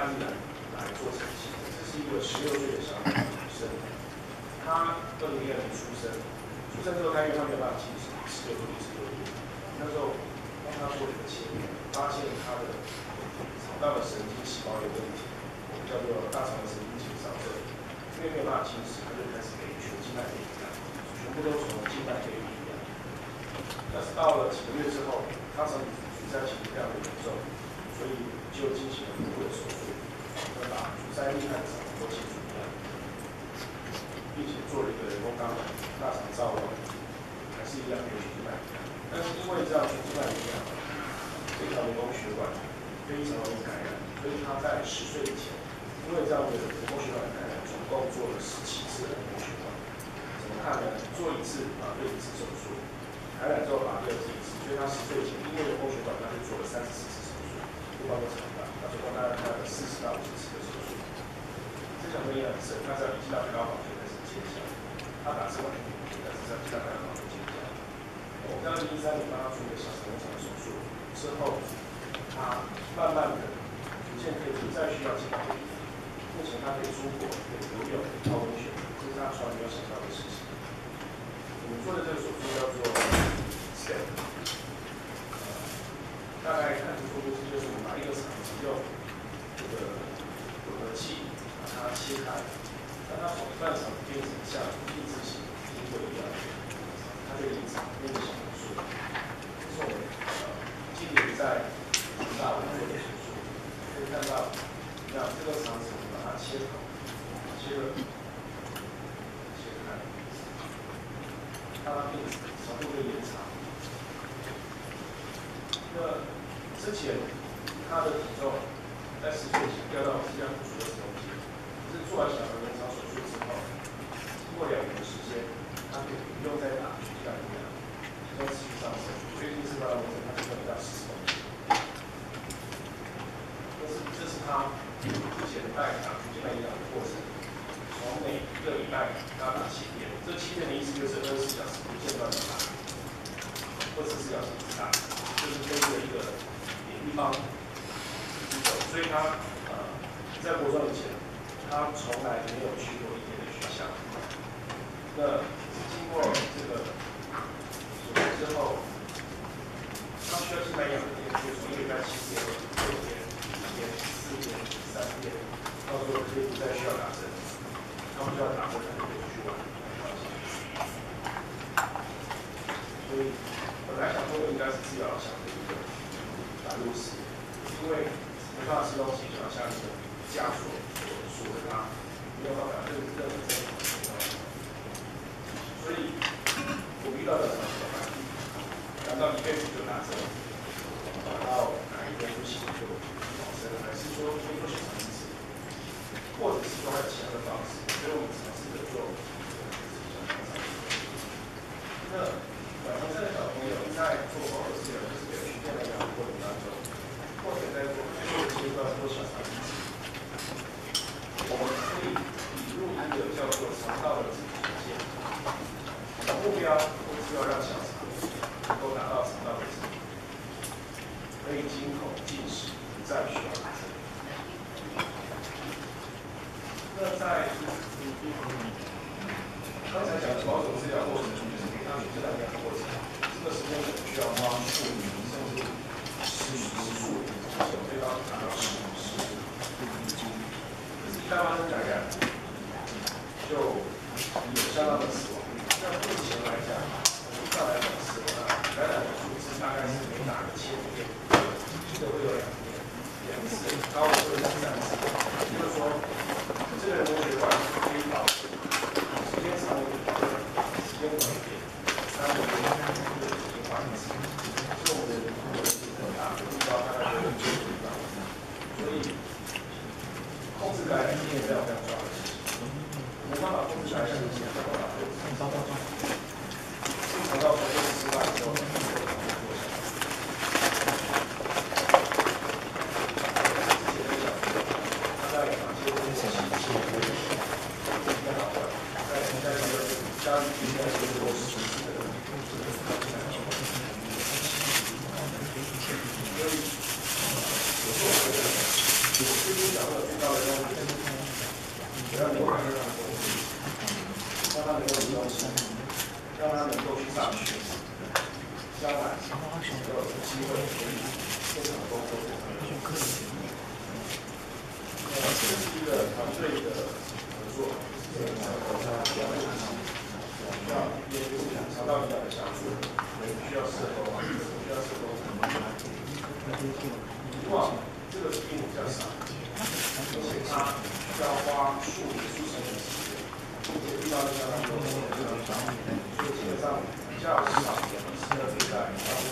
来做呈现。这是一个16岁的小女生，她2002年出生之后，她因为她没有办法进食，16度16度，那时候帮她做了一个切片，发现她的肠道的神经细胞有问题，我们叫做大肠的神经减少症。因为没有办法进食，她就开始给全静脉给营养，全部都从静脉给予营养。但是到了几个月之后，她肠阻塞情况非常的严重，所以就进行了腹部的手术，把阻塞厉害的肠都清除掉，并且做了一个人工肛门、大肠造瘘，还是一样给全静脉营养。但是因为这样全静脉营养，这条人工血管非常容易感染，所以她在10岁以前，因为这样的人工血管的感染，总共做了17次的人工血管。怎么看呢？做1次啊，对1次手术，感染之后把第2次1次，所以他10岁前因为人工血管，他就做了34次手术，不包括肠道，他总共大概开了40到50次的手术。这小朋友很深，他只要一进到开刀房就开始尖叫，他打是完全不但是只要进到开刀房就尖叫。我们在2013年帮他做一个小肠胃手术之后，他慢慢的逐渐可以不再需要进到医院。目前他可以出国，可以游泳，可以泡温泉，这是他从来没有想到的事情。我们做的这个手术叫做 STEM， 大概看出就是我们把一个肠子用这个混合器把它切开，让它从一半肠变成像印字形苹果一样，它就隐藏那个小手术。这是我们今年在长大做的手术，可以看到，这个肠子我们把它切开。切开，让它变长度就延长。那之前他的体重在10岁前掉到7项50的体重计，可是做完小儿人肠手术之后，经过2年的时间，他可以不用再打全静脉营养，体重持续上升，最近是到了他体重到40公斤。这是他之前带打全静脉营养的过程。从每1个礼拜要打7天，这7天的意思就是24小时不间断的打，24小时不打，就是跟着一个地方走。所以他在国中以前，他从来没有去过1天的学校。那经过这个手术之后，他需要静脉营养的天数从1个礼拜7天、6天、1天、4天、3天，到时候可以不再需要打针。他们就要打针才可以出去玩，所以本来想说的应该是治疗小的一个打入式，因为没办法吃东西，就要像一个枷锁锁着它，没有办法任何正常的动。所以我遇到的常常反应，难道一辈子就打针，打到哪一天不行就保生，还是说可以做血肠移植，或者是说还有其他的方式？所以我们尝试着做那晚上这个小朋友在做保守治疗，就是给全健的养护过程当中，或者在做最后阶段做小肠移植，我们可以引入一个叫做肠道的自体线。目标就是要让小肠能够达到肠道的自体，可以经口进食，不再需要打针。那在刚才讲的保守治疗过程中，就是给他全静脉营养的过程，这个时间可能需要花数年甚至数年之久，最高达到10年。可是，一旦发生感染，就有相当的死亡率。那目前来讲，我们一般来讲死亡感染的数字大概是每打1000天，就会有2次，高的会有3次。也就是说，这个人工血管可以保持时间长一点，时间短一点，3个月就已经换1次。所以我们的很大的目标大概就90到100，所以控制感染是非常非常重要的事情。没办法控制感染的情况，没办法控制。肠道通过失败之后，所以，我觉得我最近讲的机会，所以现场工作非常有趣。这是一个团队的合作，需要也就是肠道营养的相处，需要社工，需要社工。以往这个并比较少，而且它需要花数成的时间，并且遇到的相当多，所以基本上比较少的是要对待大部分。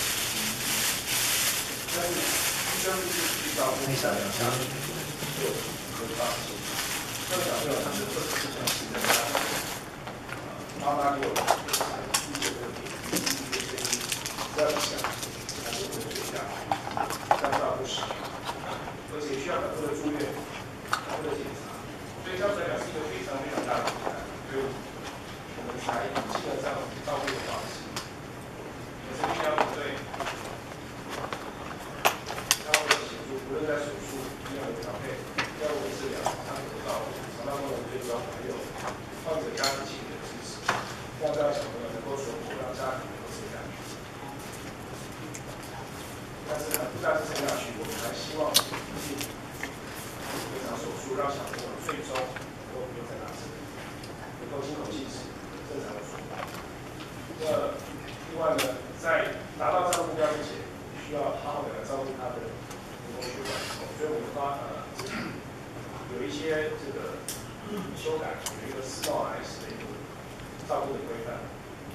但是医生是遇到非常的家庭就会放心。这个小朋友他是24小时的家庭，妈妈给我一些问题，一些声音，不要想，他就会睡觉，这样照顾时，而且需要很多的住院、很多的检查，所以相对来讲是一个非常非常大的负担，所以我们才基本上照顾的方式，也是医疗团队。无论在手术、医疗的调配、药物的治疗、长期的照顾、肠道功能追踪，还有患者家庭心理的支持，让这样小朋友能够存活，让家庭能够生下去。但是呢，不但是生下去，我们还希望进行这场手术，让小朋友最终能够不用再拿针，能够经口进食，正常的存活。另外呢，在达到这个目标之前，需要好好的来照顾他的。所以我们有一些这个修改，有一个4S的一个照顾的规范。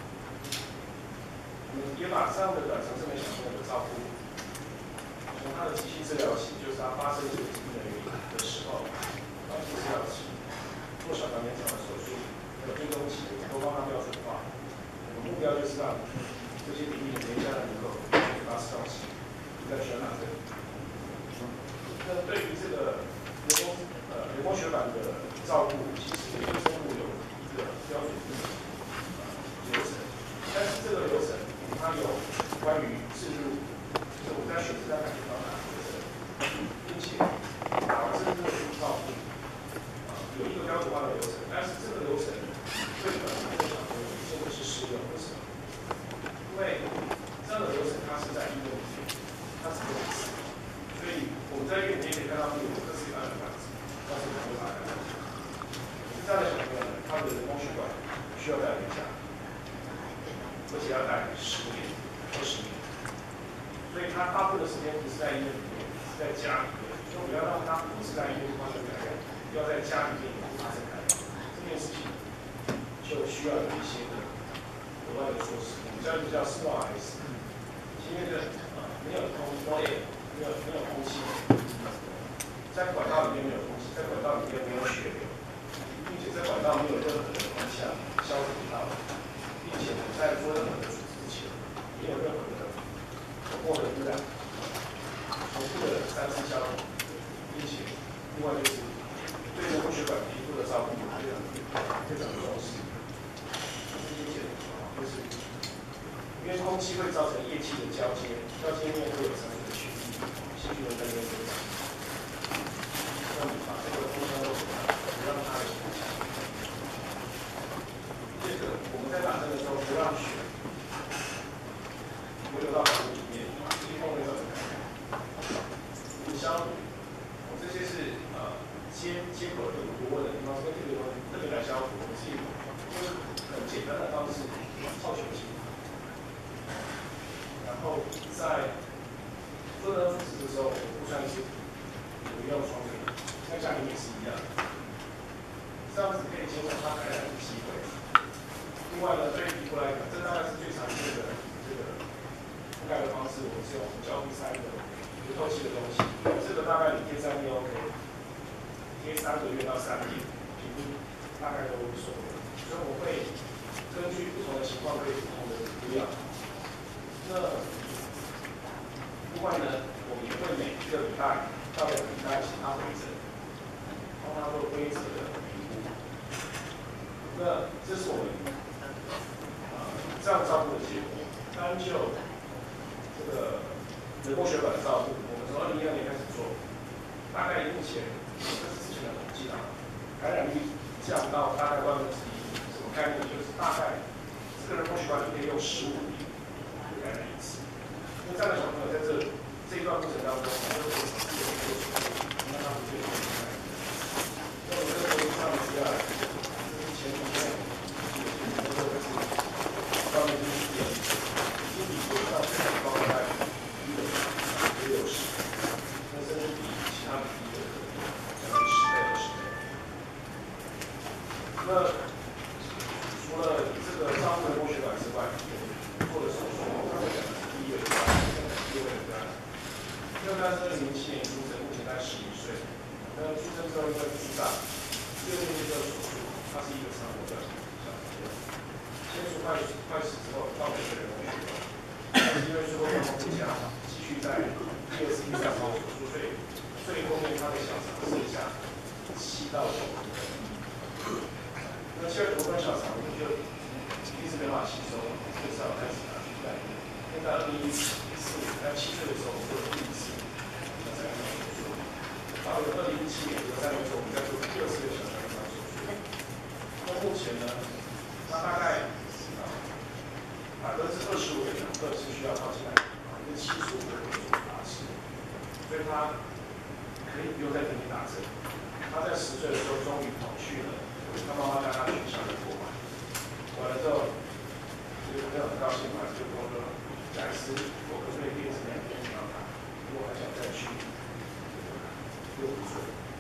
我们也把这样的短程症的小朋友的照顾，从他的急性治疗期，就是他发生这个疾病的原因的时候，到急性治疗期，做小肠延长的手术，还有追踪期，都帮他标准化。我们目标就是让这些比例的家人能够80到10，不再需要拿针。那对于这个人工血管的照顾，其实对生物有一个标准的流程，但是这个流程它有关于置入，就是我们在选择在感觉到哪个流程，并且打完针之后去照顾，有一个标准化的流程，但是这个流程对本来的小朋友真的是适用，为什么？因为这样的流程它是在医院里面，它只有一次。所以我们在医院里面可以看到，有各式各样的管子，但是没有把它看到。这样的小朋友呢，他的人工血管需要带回家，而且要带10年、20年。所以他大部分的时间不是在医院里面，是在家里面。所以我们要让他不是在医院发生感染，要在家里面也发生感染。这件事情就需要有一些的额外的措施。我们叫4S， 因为没有通没有空气，在管道里面没有空气，在管道里面没有血流，并且在管道没有任何的空腔消毒到，并且在做任何的处置之前，没有任何的口沫的污染，重复的3次消毒，并且另外就是对人工血管皮肤的照顾非常重视。这些就是因为空气会造成液气的交接，交接面会有成分的血液。细菌的在那边增长，那你把这个空腔都不让它的影响。接着我们在打针的时候，不让血流到管里面，一碰会造成感染。无消毒，这些是接口有疑问的地方，跟这个特别来消毒，我们是用很简单的方式泡酒精，然后在做这个处置的时候，我们不算是不用双面，在家里面也是一样，这样子可以减少它感染的机会。另外呢，对于皮肤来讲，这大概是最常见的这个覆盖的方式，我们是用胶布塞的不透气的东西，这个大概你贴3天 OK， 贴3个月到3年，皮肤大概都无所谓。所以我会根据不同的情况，可以不同的涂料。那另外呢，我们也会每1个礼拜到2个礼拜请他回诊，帮他做规则的评估。那这是我们这样照顾的结果。单就这个人工血管的照顾，我们从2012年开始做，大概目前这是之前的统计啊，感染率降到大概1/1，什么概念？就是大概这个人工血管里面用15年就感染1次。 那这样的小朋友在这一段过程当中，他就会尝试有一个输出，那他不会离开。那我们这个国际上的资料，就是前几天，那个是上面就是点，已经比国际上最高大概60%，那甚至比其他比例的可能10倍、20倍。那除了这个上部的剥血管之外，做的手术，刚才讲的是第一位个案，第二位个案。第二个案是2007年出生，目前在11岁。那出生之后因为腹大，第二天就做手术，他是一个肠活的小朋友。切除坏死之后，到每个人剥血管，但是因为术后状况不佳，继续在第二次、第三次手术，所以最后面他的小肠剩下7到9公分。那7到9公分小肠，我们就一直没办法吸收，就是要开始拿去代孕。因为在2014年，在7岁的时候，我们做了第一次小肠手术。到了2017年，3年之后，我们再做第二次的小肠手术。那目前呢，他大概25%的养分是需要靠进来，75%的可以做打针，所以他可以不用再给你打针。他在10岁的时候终于跑去了他妈妈带他去校园过完，完了之后，就朋友很高兴嘛，就跟我说，贾医师，我可不可以变成2天让他，如果还想再去，6岁。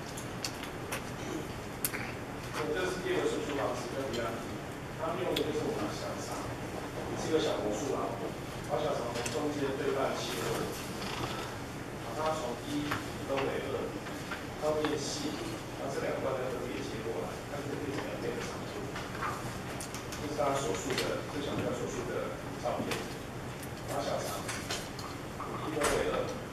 那这是第二个手术方式，跟比亚迪，他用的就是我们的小肠，是一个小魔术啊，把小肠从中间对半切割，把它从1分为2，到变细，然后这2段再分别切过来，它就变成2倍的长度。这是他手术的，这小朋友手术的照片，把小肠1分为2，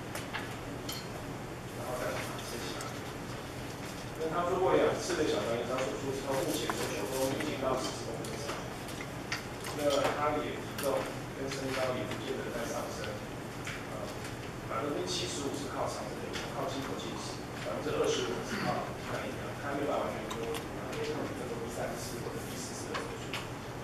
然后再把它切起来。跟他做过2次的小肠延长手术之后，目前手术已经到40公分以上。那他也体重跟身高也逐渐的在上升，75%是靠肠子的影响，靠肌口进食，25%是靠体感影响，他没办法完全说，因为可能做第3次或者第4次的手术。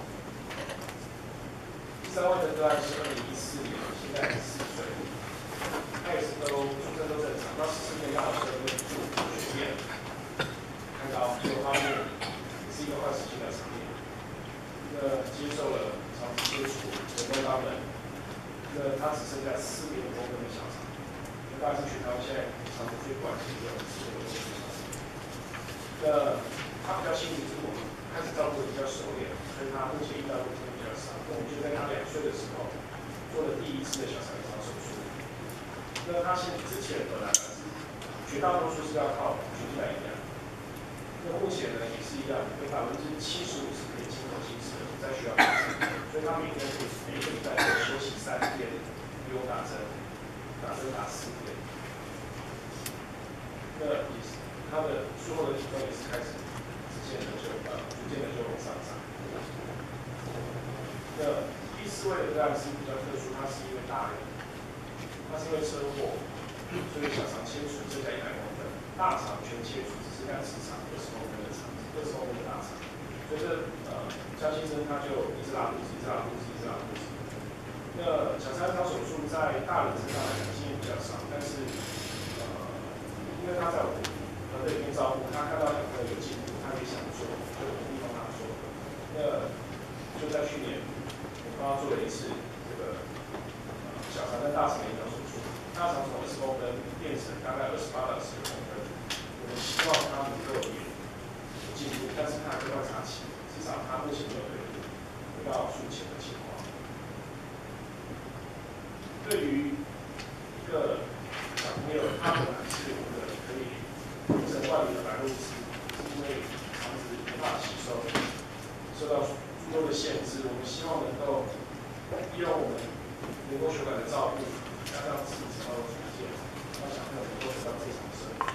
第3位的个案是2014年，现在4岁，他也是出生都正常，到14天大的时候就住学院，看到各方面也是一个坏死性的肠炎。接受了肠子切除、人工肛门，那他只剩下4.5公分的小肠。那大致全台湾现在肠子最短的只有4.5公分的小肠。那他比较幸运，是我们开始照顾的比较熟练，所以他目前遇到的问题比较少。那我们就在他2岁的时候做了第1次的小肠延长手术。那他之前本来是绝大多数是要靠血进来营养。那目前呢也是一样，有75%是可以经口进食的，不再需要打针，所以他每天可以每个礼拜可以休息3天，不用打针，打4天。那也是他的术后的体重也是开始逐渐的就往上涨。那第4位的个案是比较特殊，他是一位大人，他是因为车祸，所以小肠切除剩下100公分，大肠全切除，只剩下直肠20公分的肠，20公分的大肠。所以江先生他就一直拉肚子，一直拉肚子，一直拉肚子。那小肠延长手术在大人身上来讲经验比较少，但是因为他在我们团队里面照顾，他看到小朋友有进步，他也想做，就鼓励帮他做。那就在去年，我帮他做了1次这个小肠跟大肠延长手术，大肠从20公分变成大概28到29公分。我们希望他能够有进步，但是他还在观察期，至少他目前没有回到术前的情况。对于一个小朋友，他本来是有个可以形成外流的白露丝，因为肠子没办法吸收，受到诸多的限制。我们希望能够利用我们人工血管的照顾，加上自己肠道的重建，让小朋友能够得到正常的生活。